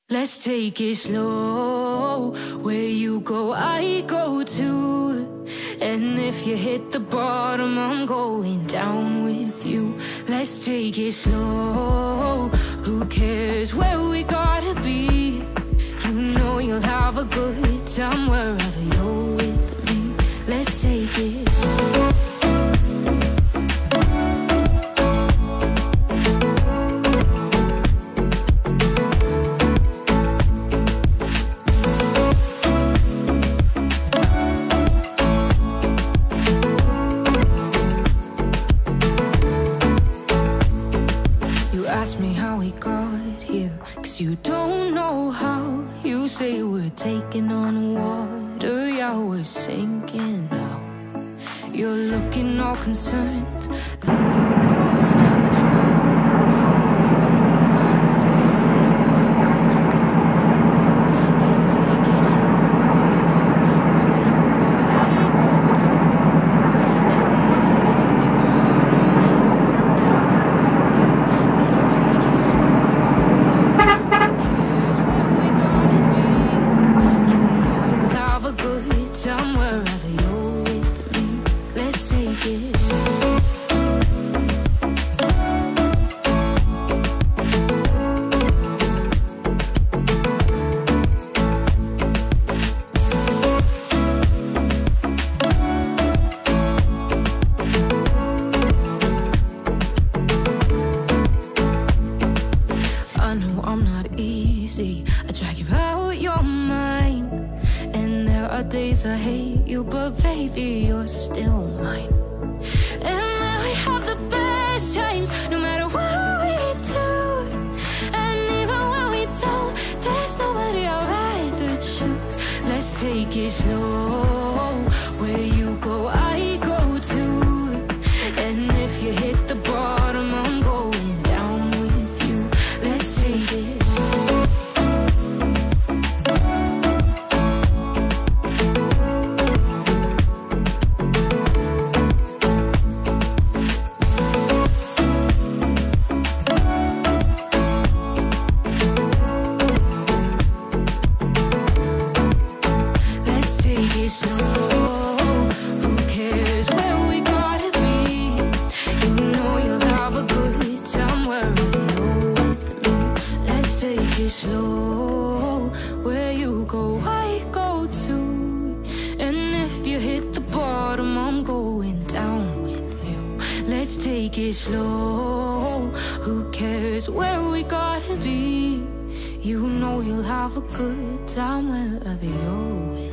Let's take it slow. Where you go, I go too. And if you hit the bottom, I'm going down with you. Let's take it slow. Who cares where we gotta be? You know you'll have a good time wherever you're with me. Let's take it slow. Ask me how we got here, 'cause you don't know how. You say we're taking on water, yeah, we're sinking now. You're looking all concerned, like we're going out Let's take it slow. Days I hate you, but baby, you're still mine. And then we have the best times, no matter what we do. And even when we don't, there's nobody I'd rather choose. Let's take it slow. Where you go, I go too. And if you hit the bottom, I'm going down with you. Let's take it. Slow, where you go, I go too. And if you hit the bottom, I'm going down with you. Let's take it slow. Who cares where we gotta be? You know you'll have a good time wherever you're with.